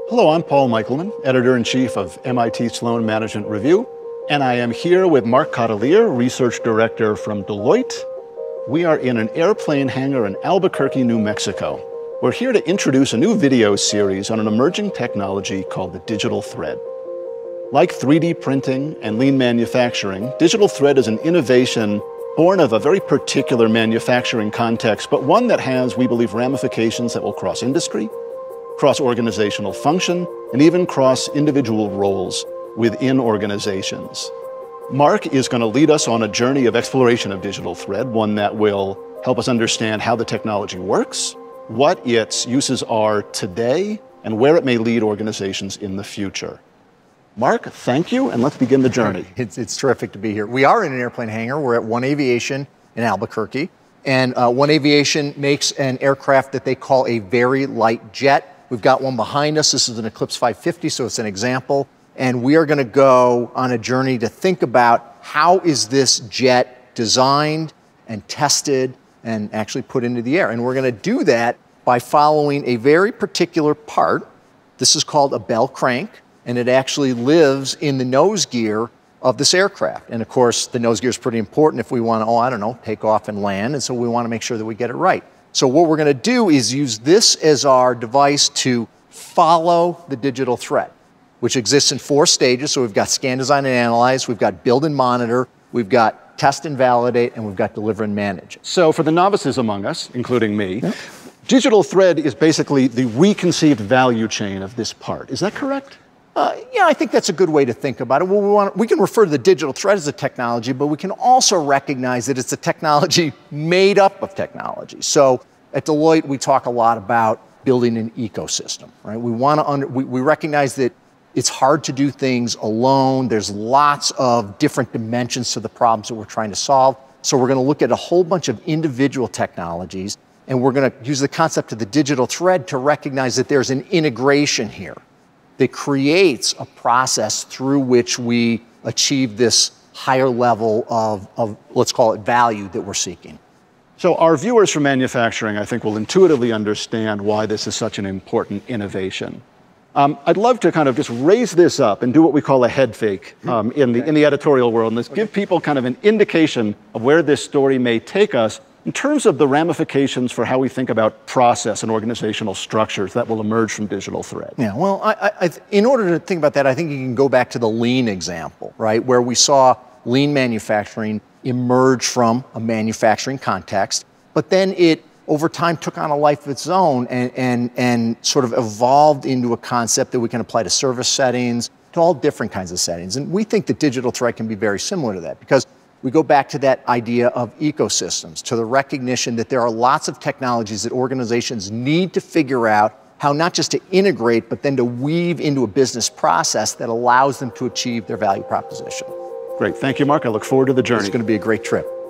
Hello, I'm Paul Michelman, Editor-in-Chief of MIT Sloan Management Review, and I am here with Mark Cotelier, Research Director from Deloitte. We are in an airplane hangar in Albuquerque, New Mexico. We're here to introduce a new video series on an emerging technology called the digital thread. Like 3D printing and lean manufacturing, digital thread is an innovation born of a very particular manufacturing context, but one that has, we believe, ramifications that will cross industry, cross organizational function, and even cross individual roles within organizations. Mark is going to lead us on a journey of exploration of digital thread, one that will help us understand how the technology works, what its uses are today, and where it may lead organizations in the future. Mark, thank you, and let's begin the journey. It's terrific to be here. We are in an airplane hangar. We're at One Aviation in Albuquerque, and One Aviation makes an aircraft that they call a very light jet. We've got one behind us. This is an Eclipse 550, so it's an example. And we are going to go on a journey to think about how is this jet designed and tested and actually put into the air. And we're going to do that by following a very particular part. This is called a bell crank, and it actually lives in the nose gear of this aircraft. And of course, the nose gear is pretty important if we want to, take off and land. And so we want to make sure that we get it right. So what we're going to do is use this as our device to follow the digital thread, which exists in 4 stages. So we've got scan, design, and analyze, we've got build and monitor, we've got test and validate, and we've got deliver and manage. So for the novices among us, including me, digital thread is basically the reconceived value chain of this part. Is that correct? Yeah, I think that's a good way to think about it. Well, we can refer to the digital thread as a technology, but we can also recognize that it's a technology made up of technology. So at Deloitte, we talk a lot about building an ecosystem, right? We recognize that it's hard to do things alone. There's lots of different dimensions to the problems that we're trying to solve. So we're going to look at a whole bunch of individual technologies, and we're going to use the concept of the digital thread to recognize that there's an integration here that creates a process through which we achieve this higher level of, let's call it, value that we're seeking. So our viewers from manufacturing, I think, will intuitively understand why this is such an important innovation. I'd love to kind of just raise this up and do what we call a head fake in the editorial world, and let's give people kind of an indication of where this story may take us in terms of the ramifications for how we think about process and organizational structures that will emerge from digital thread. Yeah, well, in order to think about that, I think you can go back to the lean example, right, where we saw lean manufacturing emerge from a manufacturing context, but then it, over time, took on a life of its own and sort of evolved into a concept that we can apply to service settings, to all different kinds of settings. And we think that digital thread can be very similar to that, because we go back to that idea of ecosystems, to the recognition that there are lots of technologies that organizations need to figure out how not just to integrate, but then to weave into a business process that allows them to achieve their value proposition. Great. Thank you, Mark. I look forward to the journey. It's going to be a great trip.